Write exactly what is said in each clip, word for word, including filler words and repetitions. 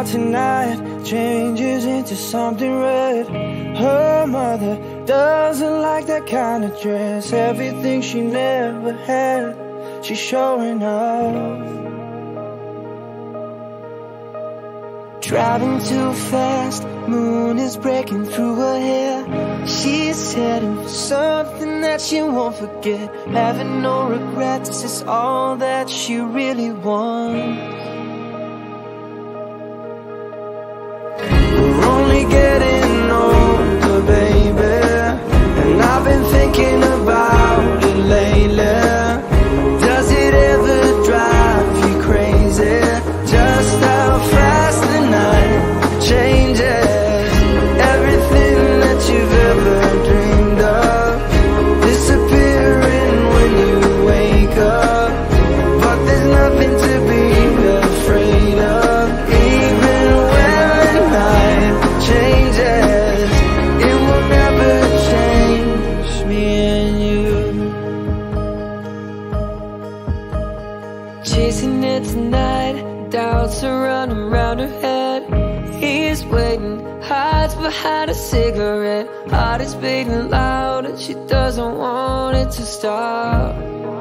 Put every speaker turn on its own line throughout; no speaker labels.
out tonight changes into something red. Her mother doesn't like that kind of dress. Everything she never had, she's showing off. Driving too fast, moon is breaking through her hair. She's heading for something that she won't forget. Having no regrets is all that she really wants. We're only getting older, baby, and I've been thinking about it lately. Does it ever drive you crazy? Just how fast the night changes. Everything that you've ever dreamed of disappearing when you wake up. But there's nothing to be afraid of. Even when the night changes, it will never change me and you. Chasing it tonight, doubts are running round her head. He's waiting, hides behind a cigarette. Heart is beating loud and she doesn't want it to stop.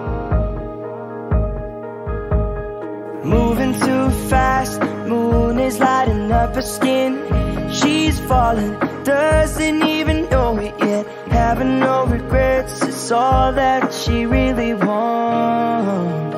Moving too fast, moon is lighting up her skin. She's falling, doesn't even know it yet. Having no regrets, it's all that she really wants.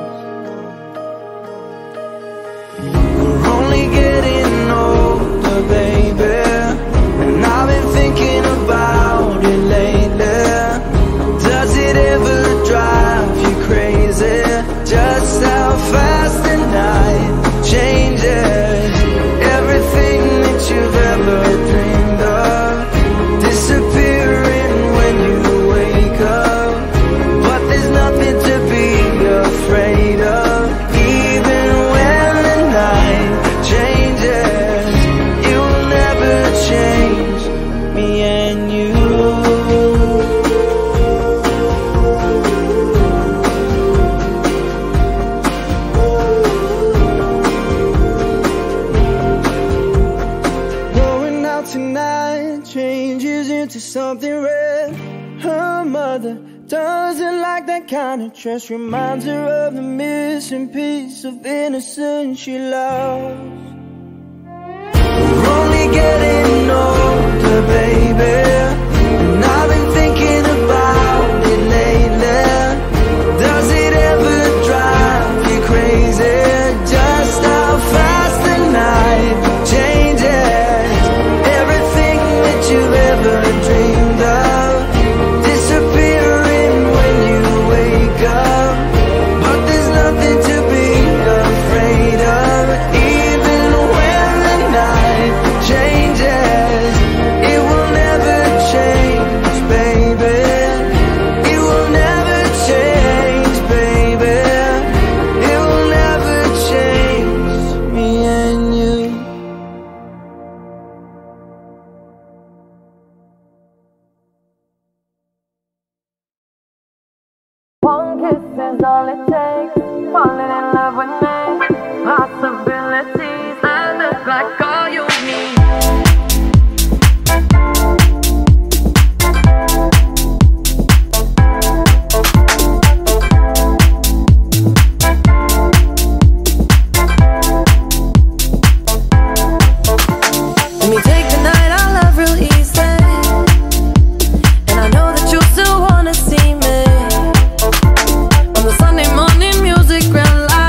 We're only getting older, baby, and I've been thinking about it lately. Does it ever drive you crazy? Just how fast the night changes. Everything that you've ever dreamed of disappearing when you wake up. But there's nothing to be afraid of. Even when the night changes, it will never change me and you. Going out tonight changes into something red. Her mother doesn't like that kind of dress. Reminds her of the missing piece of innocence she lost. We're only getting older, baby, and I've been thinking about it lately. Does it ever drive you crazy? Just how fast the night changes. Everything that you've ever dreamed of disappearing when you wake up. But there's nothing to be afraid of. Even when the night changes, it will never change, baby. It will never change, baby. It will never change me and you.
One kiss is all it takes. Falling in love with me. Possibilities. I look like all you need. Let me take the night I love real easy. And I know that you still wanna see me on the Sunday morning music grand live.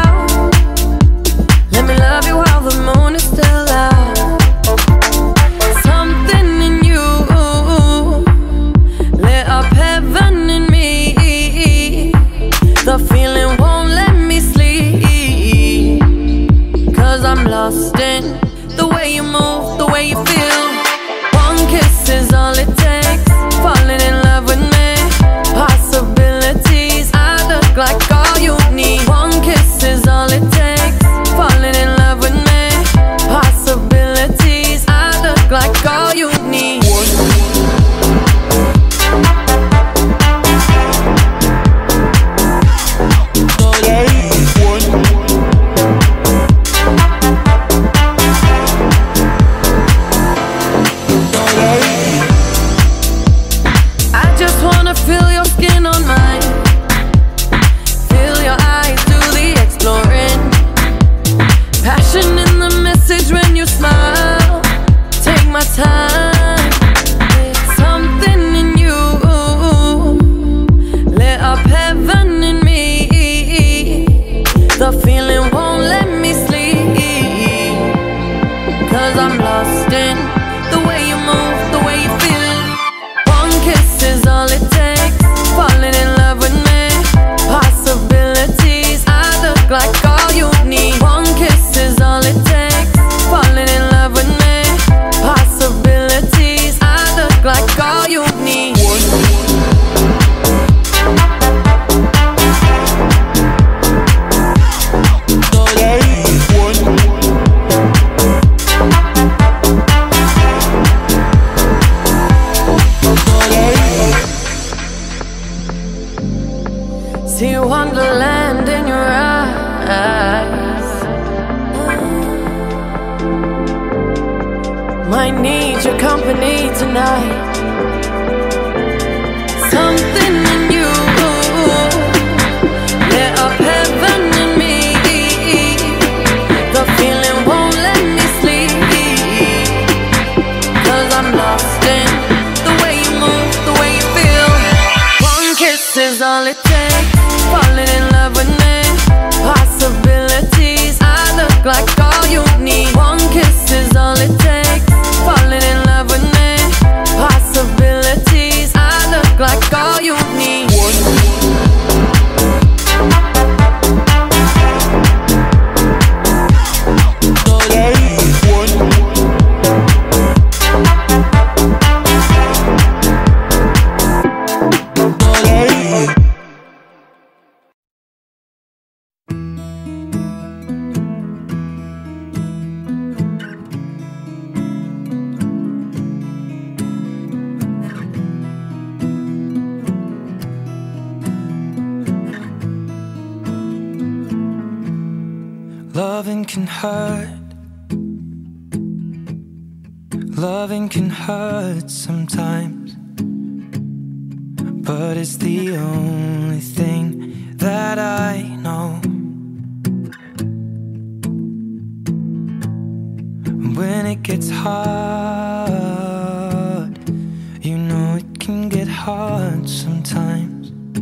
See wonderland in your eyes. Might need your company tonight. Something in you lit up heaven in me. The feeling won't let me sleep, 'cause I'm lost in the way you move, the way you feel. One kiss is all it takes. Falling in love with me. Possibilities, I look like all you need. One kiss is all it takes. Falling in love with me. Possibilities, I look like all you need.
Loving can hurt. Loving can hurt sometimes, but it's the only thing that I know. When it gets hard, you know it can get hard sometimes.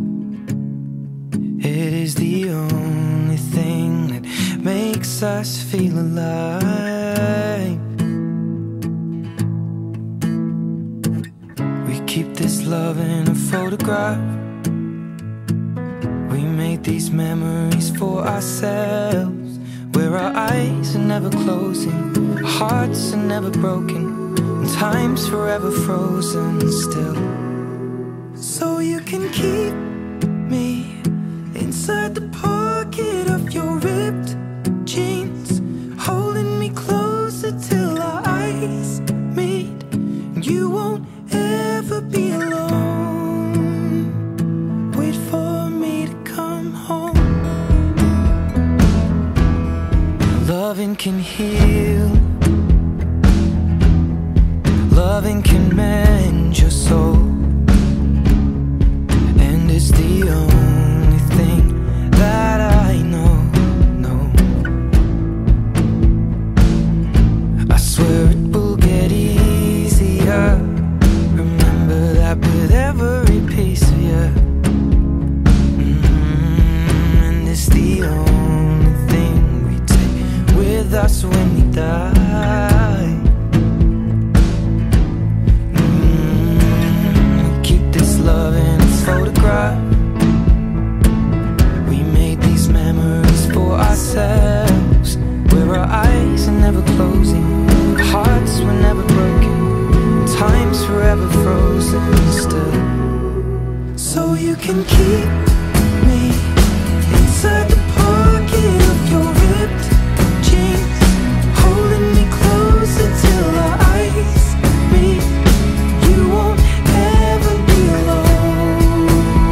It is the only thing that makes us feel alive. We keep this love in a photograph. We made these memories for ourselves, where our eyes are never closing, hearts are never broken, and time's forever frozen still. So you can keep me inside the pocket of your ripped jeans, holding me closer till our eyes meet. You won't ever be alone. Wait for me to come home. Loving can heal. Loving can mend your soul, and it's the only thing that I know. I swear it will get easier. Remember that with every piece of you. Mm-hmm. And it's the only thing we take with us when we die. Mm-hmm. We keep this love in its photograph. We made these memories for ourselves, where our eyes are never closing, hearts were never broken, time's forever frozen still. So you can keep me inside the pocket of your ripped jeans, holding me closer till our eyes meet. You won't ever be alone.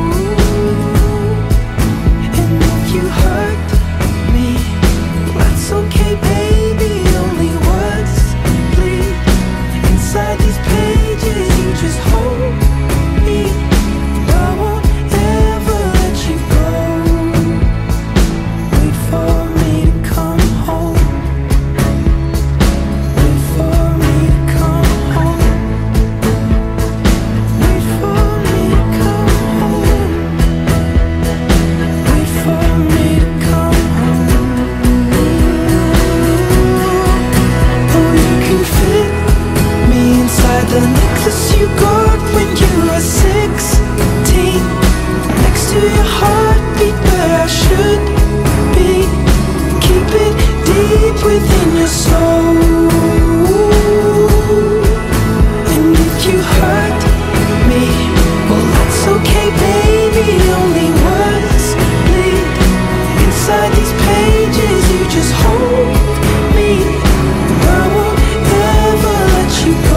And if you hurt me, that's okay, baby. Only words bleed inside these pages. You just hold me. I won't ever let you go. Wait for me to come home. Wait for me to come home. Wait for me to come home. Wait for me to come home. Oh, you can fit me inside the necklace you got when you were sixteen, next to your heartbeat where I should be. Keep it deep within your soul. And if you hurt me, well, that's okay, baby. Only words bleed inside these pages. You just hold me. I won't ever let you go.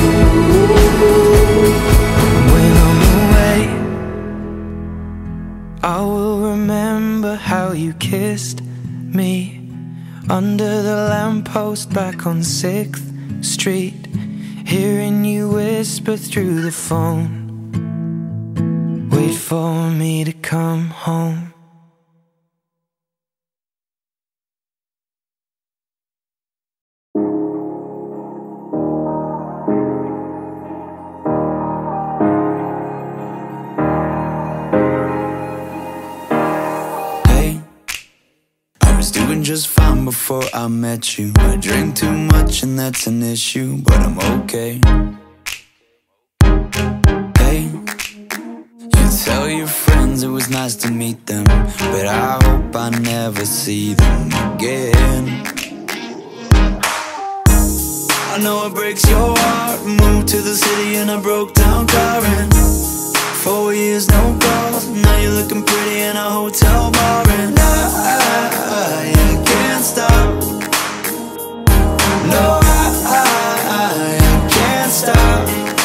When I'm away, I will remember how you kissed me under the lamppost back on sixth street, hearing you whisper through the phone, wait for me to come home.
Doing just fine before I met you. I drink too much and that's an issue, but I'm okay. Hey, you tell your friends it was nice to meet them, but I hope I never see them again. I know it breaks your heart. Moved to the city in a broke down car, and four years no calls. Now you're looking pretty in a hotel bar, and I, I, I can't stop. No, I, I, I can't stop.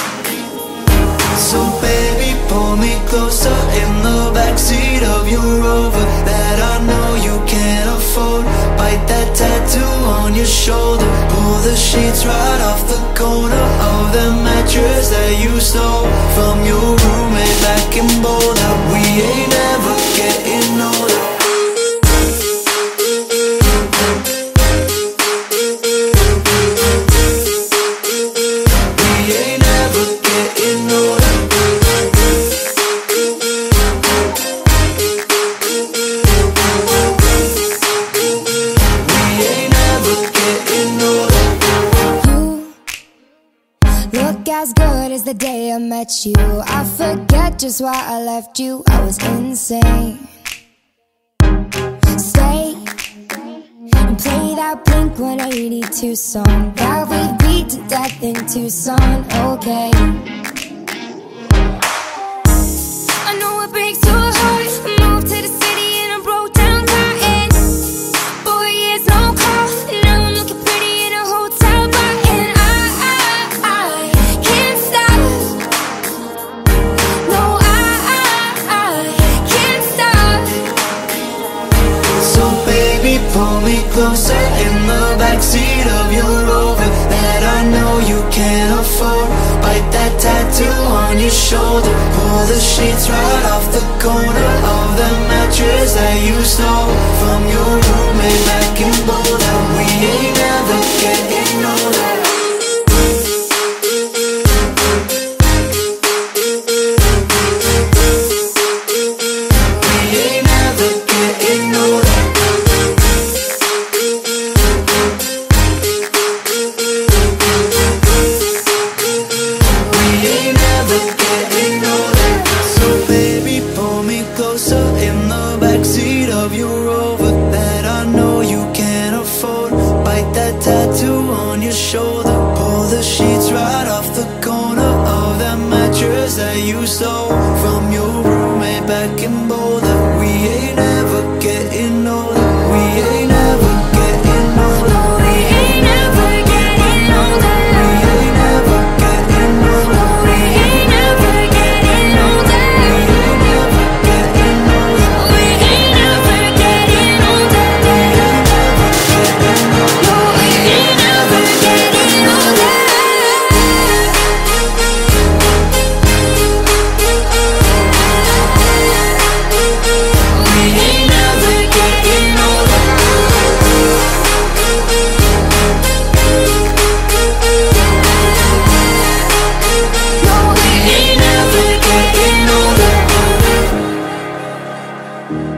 So baby, pull me closer in the backseat of your Rover that I know you can't afford. Bite that tattoo on your shoulder. Pull the sheets right off the corner of the mattress that you stole from your roommate back in Boulder. We ain't ever getting older. We ain't ever getting older. We ain't ever getting older.
Look as good as the day I met you. I forget just why I left you. I was insane. Stay and play that Blink one eighty-two song that we beat to death in Tucson. Okay, I know it breaks your heart. Moved to the city in a broke down car, and four years no call. Now I'm looking pretty in a hotel bar, and I, I, I can't stop. No, I, I, I can't stop.
So baby, pull me closer in the backseat of your Rover that I know you can't afford. Bite that tattoo on your shoulder. Pull the sheets right off the corner of the mattress that you stole from your roommate back in Boulder. We ain't ever getting older. We ain't ever getting older. We ain't ever getting older. So baby, pull me closer in the backseat of your Rover that I know you can't afford. Bite that tattoo on your shoulder. Pull the sheets right off the corner of that mattress that you stole from your roommate back in Boulder. We ain't ever getting older. We ain't ever getting older.
We ain't ever getting older.
We ain't ever getting older.
We ain't ever getting older.
We ain't ever getting older.
We ain't ever getting older. No, we ain't ever getting older. We ain't ever getting older. No, we ain't ever getting older.